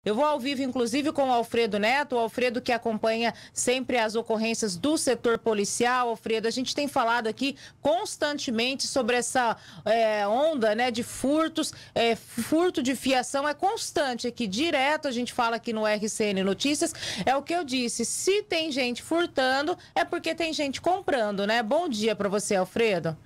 Eu vou ao vivo, inclusive, com o Alfredo Neto, o Alfredo que acompanha sempre as ocorrências do setor policial. Alfredo, a gente tem falado aqui constantemente sobre essa onda, né, de furtos, furto de fiação é constante aqui, direto a gente fala aqui no RCN Notícias, é o que eu disse, se tem gente furtando, é porque tem gente comprando, né? Bom dia para você, Alfredo.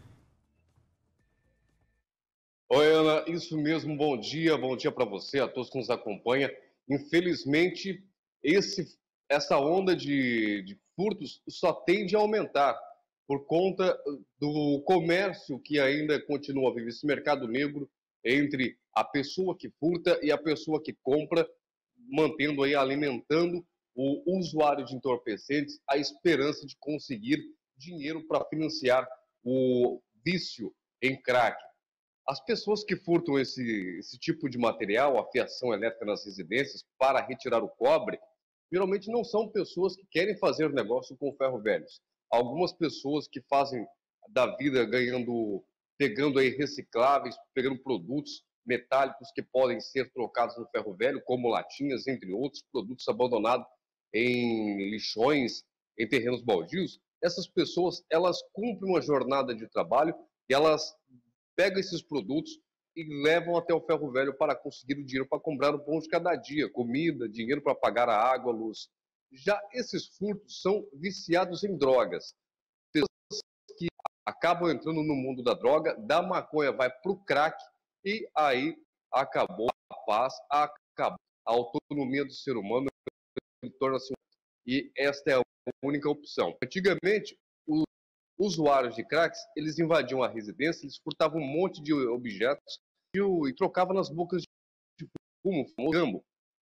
Oi, Ana, isso mesmo, bom dia para você, a todos que nos acompanham. Infelizmente, essa onda de furtos só tende a aumentar por conta do comércio que ainda continua vivo, esse mercado negro entre a pessoa que furta e a pessoa que compra, mantendo aí, alimentando o usuário de entorpecentes, a esperança de conseguir dinheiro para financiar o vício em crack. As pessoas que furtam esse tipo de material, a fiação elétrica nas residências, para retirar o cobre, geralmente não são pessoas que querem fazer negócio com ferro velhos. Algumas pessoas que fazem da vida pegando aí recicláveis, pegando produtos metálicos que podem ser trocados no ferro velho, como latinhas, entre outros produtos abandonados em lixões, em terrenos baldios. Essas pessoas, elas cumprem uma jornada de trabalho e elas pegam esses produtos e levam até o ferro velho para conseguir o dinheiro para comprar o pão de cada dia, comida, dinheiro para pagar a água, a luz. Já esses furtos são viciados em drogas. Pessoas que acabam entrando no mundo da droga, da maconha vai para o crack e aí acabou a paz, acabou a autonomia do ser humano, torna-se e esta é a única opção. Antigamente, usuários de cracks, eles invadiam a residência, eles furtavam um monte de objetos e trocavam nas bocas de fumo, gambo.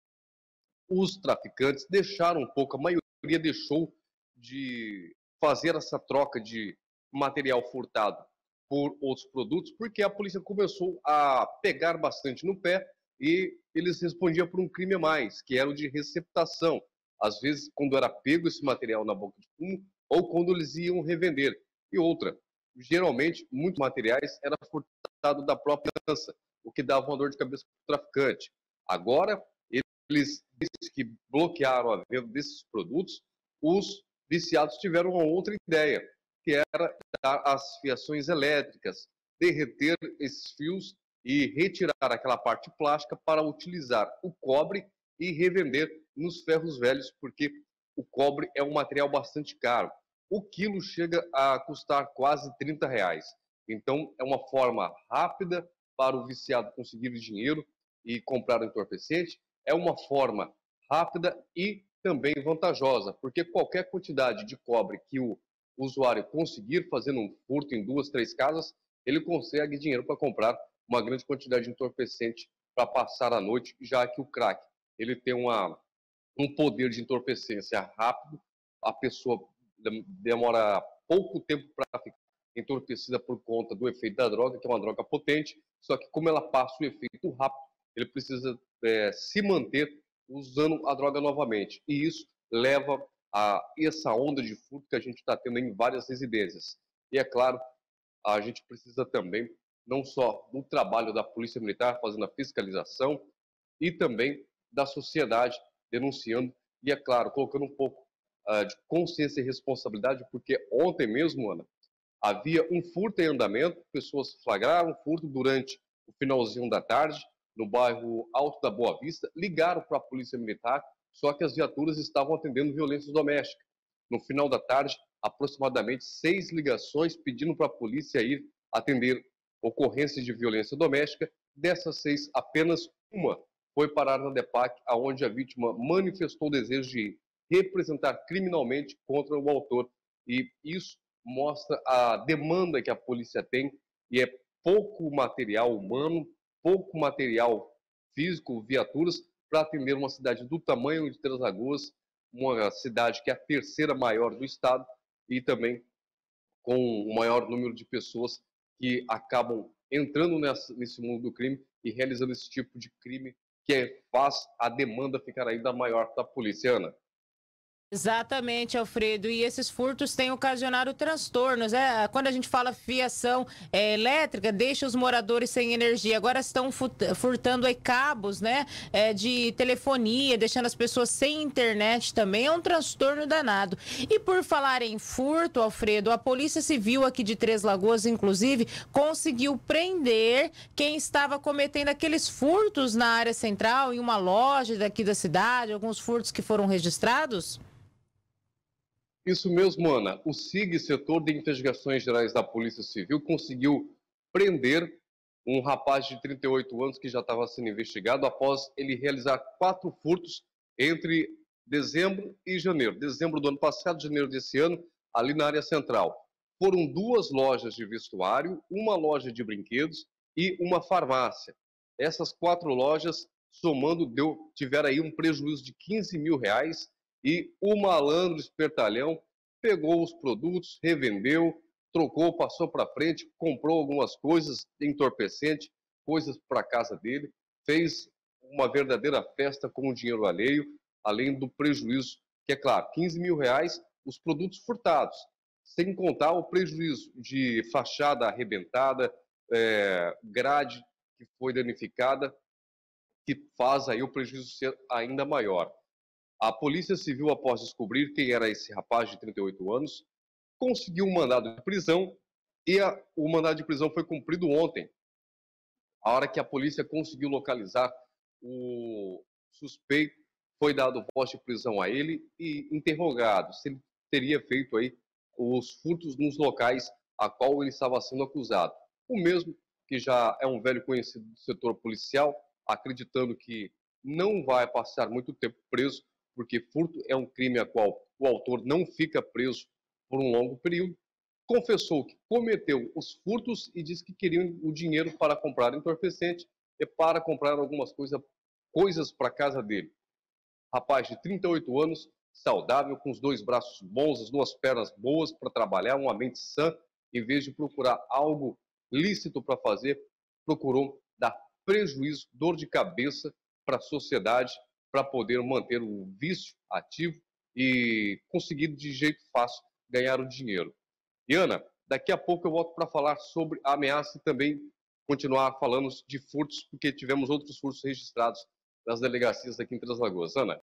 Os traficantes deixaram um pouco, a maioria deixou de fazer essa troca de material furtado por outros produtos, porque a polícia começou a pegar bastante no pé e eles respondiam por um crime a mais, que era o de receptação. Às vezes, quando era pego esse material na boca de fumo, ou quando eles iam revender. E outra, geralmente, muitos materiais eram furtados da própria criança, o que dava uma dor de cabeça para o traficante. Agora, eles que bloquearam a venda desses produtos, os viciados tiveram uma outra ideia, que era dar as fiações elétricas, derreter esses fios e retirar aquela parte plástica para utilizar o cobre e revender nos ferros velhos, porque o cobre é um material bastante caro. O quilo chega a custar quase R$30. Então, é uma forma rápida para o viciado conseguir dinheiro e comprar o entorpecente. É uma forma rápida e também vantajosa, porque qualquer quantidade de cobre que o usuário conseguir fazendo um furto em 2, 3 casas, ele consegue dinheiro para comprar uma grande quantidade de entorpecente para passar a noite, já que o crack ele tem um poder de entorpecência rápido, a pessoa demora pouco tempo para ficar entorpecida por conta do efeito da droga, que é uma droga potente, só que como ela passa o efeito rápido, ele precisa se manter usando a droga novamente. E isso leva a essa onda de furto que a gente está tendo em várias residências. E é claro, a gente precisa também, não só do trabalho da Polícia Militar fazendo a fiscalização, e também da sociedade denunciando, e é claro, colocando um pouco de consciência e responsabilidade, porque ontem mesmo, Ana, havia um furto em andamento, pessoas flagraram o furto durante o finalzinho da tarde, no bairro Alto da Boa Vista, ligaram para a Polícia Militar, só que as viaturas estavam atendendo violência doméstica. No final da tarde, aproximadamente 6 ligações pedindo para a polícia ir atender ocorrências de violência doméstica. Dessas 6, apenas uma foi parar na DEPAC, onde a vítima manifestou o desejo de representar criminalmente contra o autor. E isso mostra a demanda que a polícia tem, e é pouco material humano, pouco material físico, viaturas, para atender uma cidade do tamanho de Três Lagoas, uma cidade que é a terceira maior do estado e também com o maior número de pessoas que acabam entrando nesse mundo do crime e realizando esse tipo de crime que faz a demanda ficar ainda maior da polícia, Ana. Exatamente, Alfredo. E esses furtos têm ocasionado transtornos. Quando a gente fala fiação elétrica, deixa os moradores sem energia. Agora estão furtando aí cabos, né, de telefonia, deixando as pessoas sem internet também. É um transtorno danado. E por falar em furto, Alfredo, a Polícia Civil aqui de Três Lagoas, inclusive, conseguiu prender quem estava cometendo aqueles furtos na área central, em uma loja daqui da cidade, alguns furtos que foram registrados? Isso mesmo, Ana. O SIG, Setor de Investigações Gerais da Polícia Civil, conseguiu prender um rapaz de 38 anos que já estava sendo investigado após ele realizar 4 furtos entre dezembro e janeiro. Dezembro do ano passado, janeiro desse ano, ali na área central. Foram 2 lojas de vestuário, uma loja de brinquedos e uma farmácia. Essas 4 lojas, somando, tiveram aí um prejuízo de R$ 15.000, e o malandro espertalhão pegou os produtos, revendeu, trocou, passou para frente, comprou algumas coisas, entorpecente, coisas para a casa dele, fez uma verdadeira festa com o dinheiro alheio, além do prejuízo, que é claro, R$ 15.000, os produtos furtados, sem contar o prejuízo de fachada arrebentada, grade que foi danificada, que faz aí o prejuízo ser ainda maior. A Polícia Civil, após descobrir quem era esse rapaz de 38 anos, conseguiu um mandado de prisão e o mandado de prisão foi cumprido ontem. A hora que a polícia conseguiu localizar o suspeito, foi dado voz de prisão a ele e interrogado se ele teria feito aí os furtos nos locais a qual ele estava sendo acusado. O mesmo que já é um velho conhecido do setor policial, acreditando que não vai passar muito tempo preso, porque furto é um crime a qual o autor não fica preso por um longo período, confessou que cometeu os furtos e disse que queria o dinheiro para comprar entorpecente e para comprar algumas coisas para a casa dele. Rapaz de 38 anos, saudável, com os 2 braços bons, as 2 pernas boas para trabalhar, uma mente sã, em vez de procurar algo lícito para fazer, procurou dar prejuízo, dor de cabeça para a sociedade, para poder manter o vício ativo e conseguir de jeito fácil ganhar o dinheiro. E Ana, daqui a pouco eu volto para falar sobre a ameaça e também continuar falando de furtos, porque tivemos outros furtos registrados nas delegacias aqui em Três Lagoas. Ana.